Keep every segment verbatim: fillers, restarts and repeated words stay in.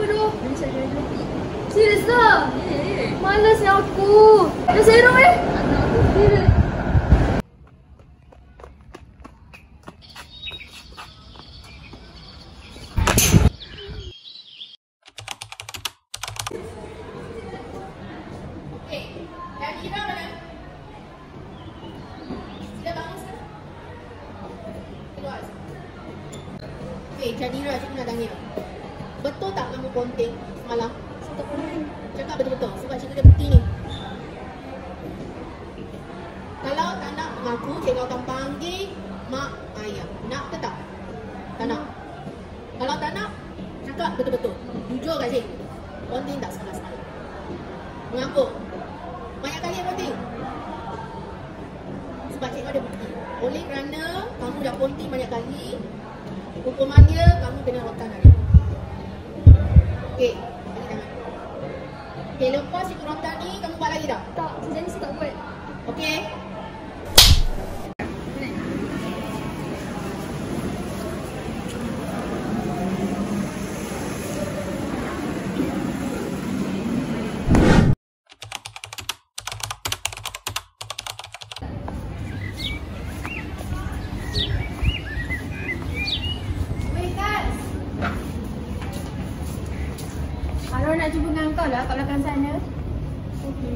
apa tu? Macam mana? Serius lah? Eh. Malas ni aku. Dah zero eh? Tak tahu. Serius. Okey, Jadira mana? Sudah bangun sekarang? Keluar. Okey, Jadira, cikgu nak tanya. Betul tak kamu ponting semalam? Tak boleh. Cakap betul-betul sebab cikgu ada bukti ni. Kalau tak nak mengaku, cikgu akan panggil mak ayah. Nak ke tak? Tak nak. Kalau tak nak, cakap betul-betul. Jujur kat cikgu. Ponting tak sekolah semalam? Mengaku. Banyak kali ponting. Sebab cikgu ada bukti. Oleh kerana kamu dah ponting banyak kali, hukumannya kamu kena rotan hari. Okey, bagi tangan. Okey, lepas cikgu rotan ni, kamu buat lagi tak? Tak, sejak ni saya tak buat. Okey. Arwah nak jumpa dengan kau lah kat belakang sana. Okey.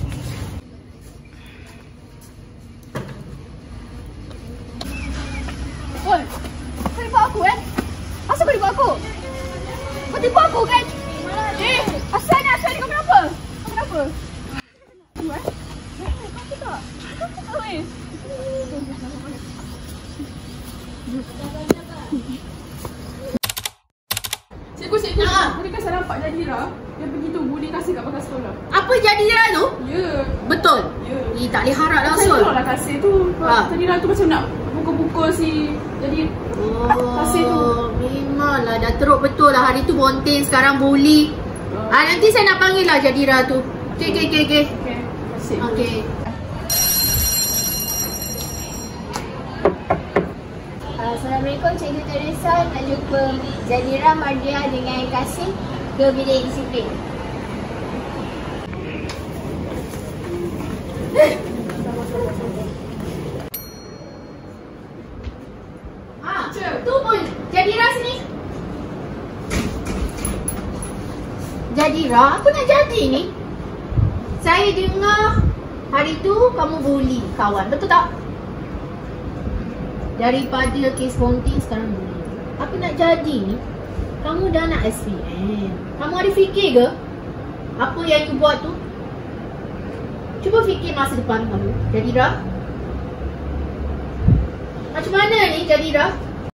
Oi, kau tipu aku eh? Asal kau tipu aku? Kau tipu aku kan? Eh, asal ni, asal ni kau kenapa? Kau kenapa? Kau eh? Kau apa tak? Kau apa tak weh? Cikgu, cikgu. Ah. Boleh kan saya nampak Jadira yang begitu budi kasih kat belakang sekolah? Apa Jadira tu? Ya. Betul. Ya. Eh, tak boleh harap Saya langsung. lah kasih tu. Ha. Jadira tu macam nak pukul-pukul si jadi kasih tu. Oh, memanglah dah teruk betul lah. Hari tu bonting, sekarang bully. Ah, nanti saya nak panggil lah Jadira tu. Okey, okey, okey, okey. Okey. Kasih. Okey. Assalamualaikum Cikgu Teresa. Nak jumpa Jadira Mardia dengan Kasih ke bilik disiplin. Ah, tu pun Jadira sini. Jadira, apa nak jadi ni? Saya dengar hari tu kamu bully kawan, betul tak? Daripada kes ponting sekarang bully. Apa nak jadi ni? Kamu dah nak S P M. Kamu ada fikir ke apa yang you buat tu? Cuba fikir masa depan kamu, Jadira. Macam mana ni Jadira?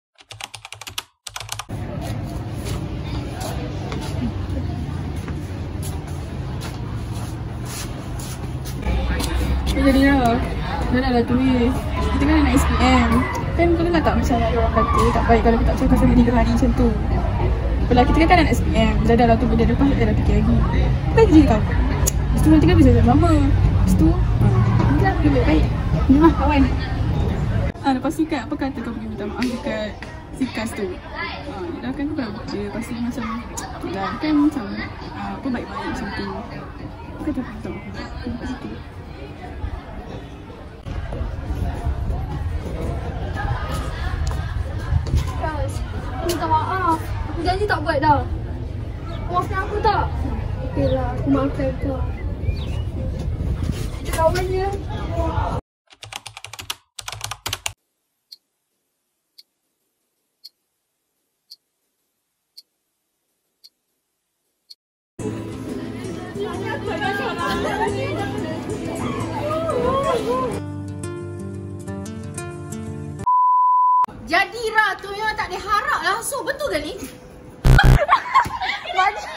Jadira, dah nak lah tulis. Kita kan nak S P M. Kan kau dengar tak macam ada orang kata tak baik kalau kita tak cakap sampai tiga hari macam tu. Bila kita kan nak S P M, dah dah lah tu benda lepas kita dah fikir lagi. Apa je kau? Lepas tu nanti kan bisa sama. Lepas tu, nanti lah lebih baik. Ni lah kawan. Ah, lepas tu kan apa kata kau pergi minta maaf dekat si Kas tu? Ah, dah kan kau pernah baca. Lepas tu macam, dah kan macam ah, apa baik-baik macam tu. Apa kata aku minta maaf? Lepas tu. Kas, aku minta maaf. Aku janji tak buat dah. Maafkan aku tak? Okeylah, aku maafkan kau. Kita kawan je. Jadira tu yang tak diharap langsung, betul ke ni? Mana?